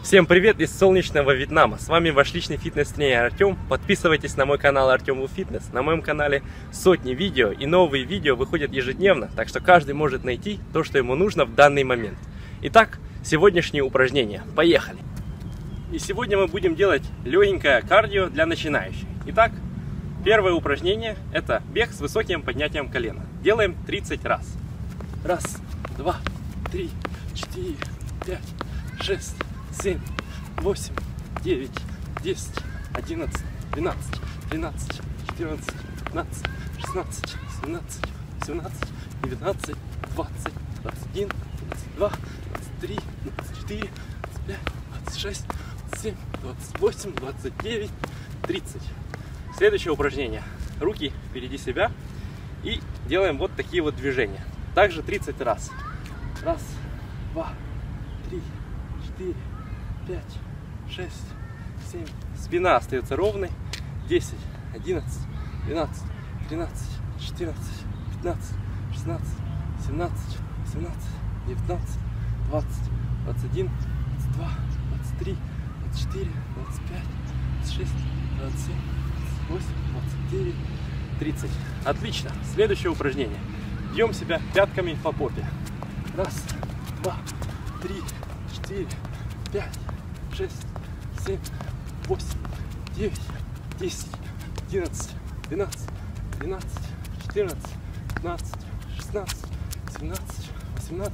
Всем привет из солнечного Вьетнама. С вами ваш личный фитнес-тренер Артем. Подписывайтесь на мой канал Артем Ву Фитнес. На моем канале сотни видео, и новые видео выходят ежедневно, так что каждый может найти то, что ему нужно в данный момент. Итак, сегодняшние упражнения. Поехали! И сегодня мы будем делать легенькое кардио для начинающих. Итак, первое упражнение – это бег с высоким поднятием колена. Делаем 30 раз. Раз, два, три, 4, 5, 6, 7, 8, 9, 10, 11, 12, 13, 14, 15, 16, 17, 18, 19, 20, 21, 22, 23, 24, 25, 26, 27, 28, 29, 30. Следующее упражнение. Руки впереди себя и делаем вот такие вот движения. Также 30 раз. Раз, два, три, 4, 5, 6, 7. Спина остается ровной. 10, 11, 12, 13, 14, 15, 16, 17, 18, 19, 20, 21, 22, 23, 24, 25, 26, 27, 28, 29, 30. Отлично. Следующее упражнение. Бьем себя пятками по попе. Раз, два, три, 4, 5, 6, 7, 8, 9, 10, 11, 12, 13, 14, 15, 16, 17, 18,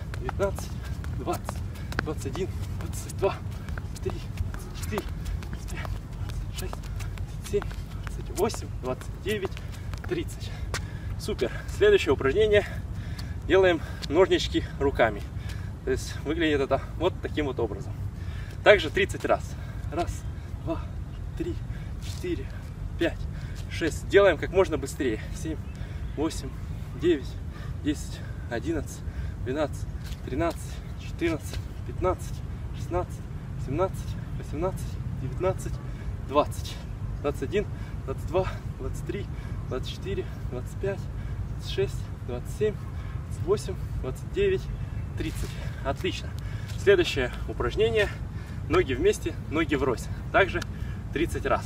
19, 20, 21, 22, 23, 24, 25, 26, 27, 28, 29, 30. Супер. Следующее упражнение. Делаем ножнички руками. То есть выглядит это вот таким вот образом. Также 30 раз. Раз, два, три, 4, 5, 6. Делаем как можно быстрее. 7, 8, 9, 10, 11, 12, 13, 14, 15, 16, 17, 18, 19, 20, 21, 22, 23, 24, 25, 26, 27, 28, 29, 30. Отлично. Следующее упражнение. Ноги вместе, ноги врозь. Также 30 раз.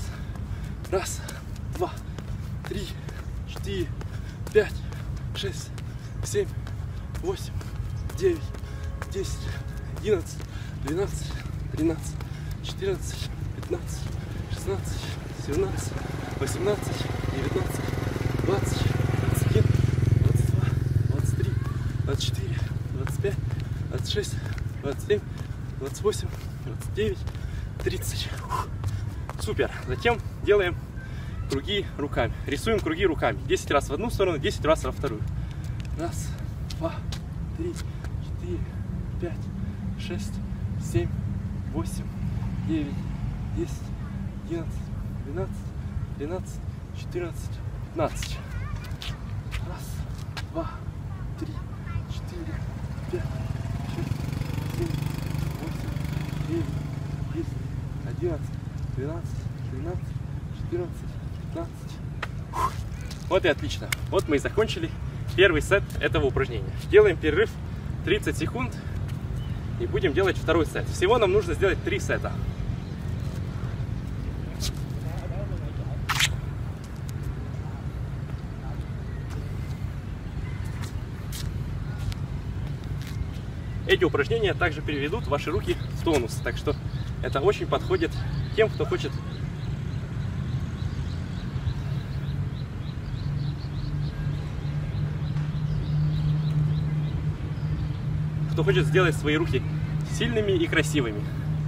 Раз, два, три, 4, 5, 6, 7, 8, 9, 10, 11, 12, 13, 14, 15, 16, 17, 18, 19, 20, 21, 22, 23, 24, 25, 26, 27, 28, 29, 30. Супер. Затем делаем круги руками. Рисуем круги руками. 10 раз в одну сторону, 10 раз во вторую. Раз, два, три, 4, 5, 6, 7, 8, 9, 10, 11, 12, 13, 14, 15. Раз, два, три, 4, 5, 6, 7, 8, 9, 10, 11, 12, 13, 14, 15. Вот и отлично. Вот мы и закончили первый сет этого упражнения. Делаем перерыв 30 секунд и будем делать второй сет. Всего нам нужно сделать 3 сета. Эти упражнения также переведут ваши руки в тонус, так что это очень подходит тем, кто хочет сделать свои руки сильными и красивыми.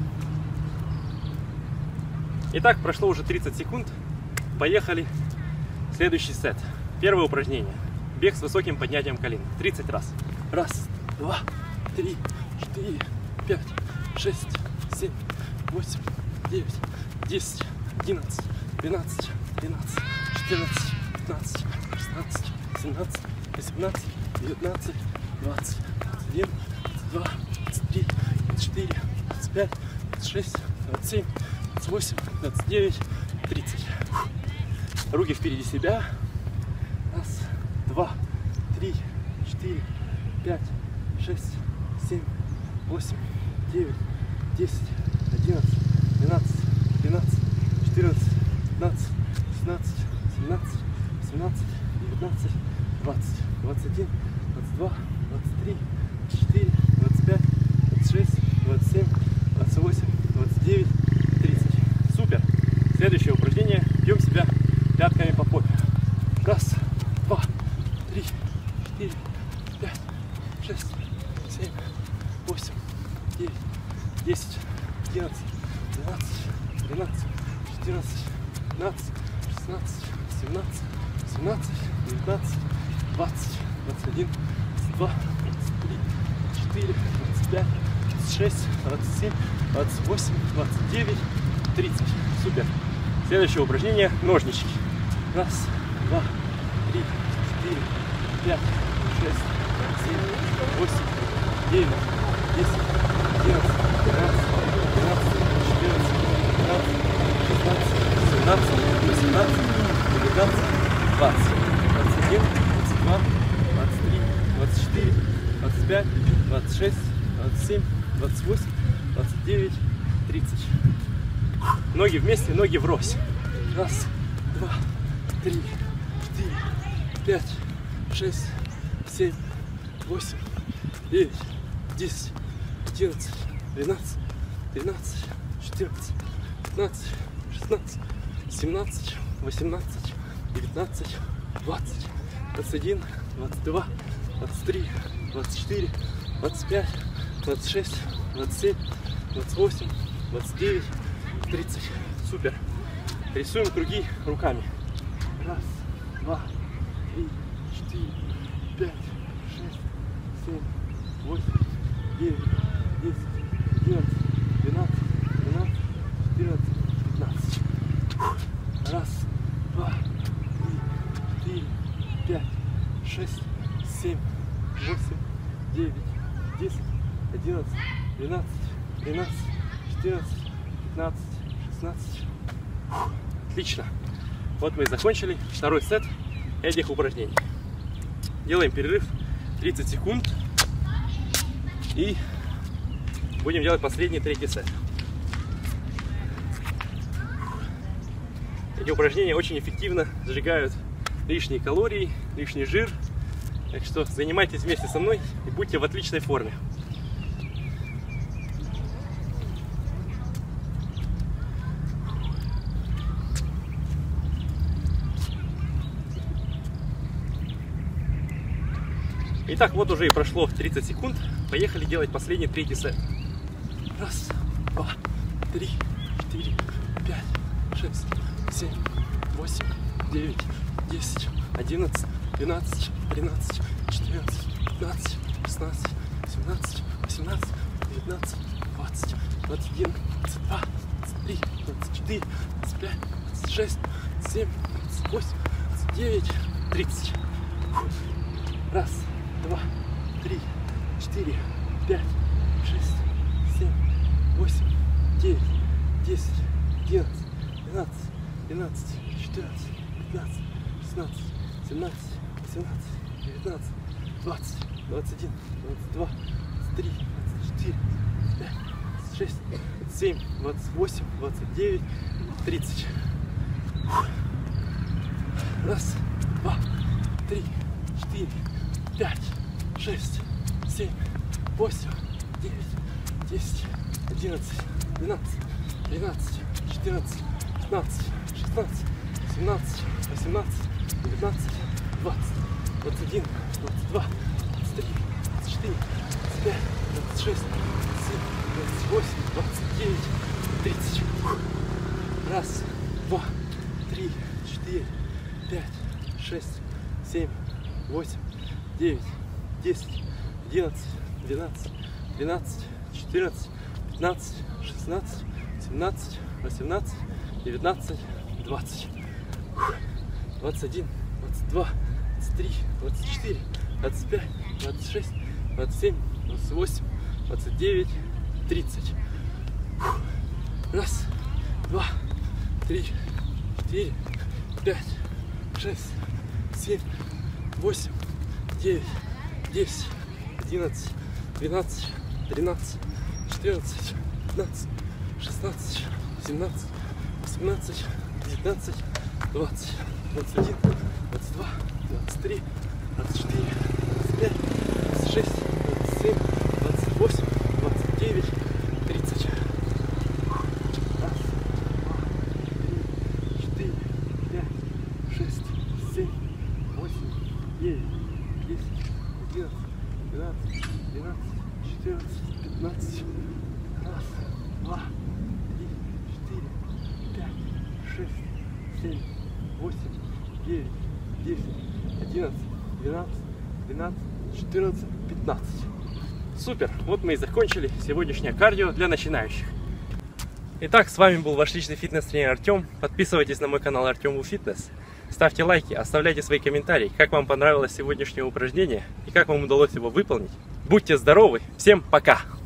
Итак, прошло уже 30 секунд. Поехали. Следующий сет. Первое упражнение. Бег с высоким поднятием колен. 30 раз. Раз, два, 3, 4, 5, 6, 7, 8, 9, 10, 11, 12, 13, 14, 15, 16, 17, 18, 19, 20, 21, 22, 23, 24, 25, 26, 27, 28, 29, 30. Руки впереди себя. Раз, два, три, 4, 5, 6, 7, 8, 9, 10, 11, 12, 13, 14, 15, 16, 17, 18, 19, 20, 21, 22, 23, 24, 25, 26, 27, 28, 29, 30. Супер. Следующее упражнение. Бьем себя пятками по попе. Раз, два, три, четыре, пять, шесть, семь, восемь, девять, 10, 11, 12, 13, 14, 15, 16, 17, 18, 19, 20, 21, 22, 23, 24, 25, 26, 27, 28, 29, 30. Супер. Следующее упражнение. Ножнички. Раз, два, три, четыре, пять, шесть, семь, восемь, девять, 10, 11, 12, 13, 14, 15, 16, 17, 18, 19, 20, 21, 22, 23, 24, 25, 26, 27, 28, 29, 30. Ноги вместе, ноги врозь. Раз, два, три, четыре, пять, шесть, семь, восемь, девять, 10, 11, 12, 13, 14, 15, 16, 17, 18, 19, 20, 21, 22, 23, 24, 25, 26, 27, 28, 29, 30. Супер. Рисуем круги руками. Раз, два, три, четыре, пять, шесть, семь, 8, 9, 10, 11, 12, 13, 14, 15. Раз, два, три, четыре, пять, шесть, семь, 8, 9, 10, 11, 12, 13, 14, 15, 16. Отлично. Вот мы и закончили второй сет этих упражнений. Делаем перерыв 30 секунд. И будем делать последний, третий сет. Эти упражнения очень эффективно сжигают лишние калории, лишний жир. Так что занимайтесь вместе со мной и будьте в отличной форме. Итак, вот уже и прошло 30 секунд. Поехали делать последний, третий сет. Раз, два, три, четыре, пять, шесть, семь, 8, 9, 10, 11, 12, 13, 14, 15, 16, 17, 18, 19, 20, 21, 22, 23, 24, 25, 26, 27, 28, 29, 30. Раз, два, три, четыре, пять, шесть, семь, 8, 9, 10, 11, 12, 12, 14, 15, 16, 17, 18, 19, 20, 21, 22, 23, 24, 25, 26, 27, 28, 29, 30. Раз, два, три, четыре, 5, 6, 7, 8, 9, 10, 11, 12, 13, 14, 15, 16, 17, 18, 19, 20, 21, 22, 23, 24, 25, 26, 27, 28, 29, 30. Раз, два, три, четыре, 5, 6, 7, 8, 9, 10, 11, 12, 13, 14, 15, 16, 17, 18, 19, 20, 21, 22, 23, 24, 25, 26, 27, 28, 29, 30. Раз, два, три, четыре, 5, 6, 7, 8, 9, 10, 11, 12, 13, 14, 15, 16, 17, 18, 19, 20, 21, 22, 23, 24, 25, 26, 27, 28, 29, 30. Раз, два, три, 4, 5, 6, 7, 8, 9, 10, 11, 12, 13, 14, 15. Раз, два, три, 4, 5, 6, 7, 8, 9, 10, 11, 12, 12, 14, 15. Супер! Вот мы и закончили сегодняшнее кардио для начинающих. Итак, с вами был ваш личный фитнес-тренер Артем. Подписывайтесь на мой канал Артем Фитнес. Ставьте лайки, оставляйте свои комментарии, как вам понравилось сегодняшнее упражнение и как вам удалось его выполнить. Будьте здоровы! Всем пока!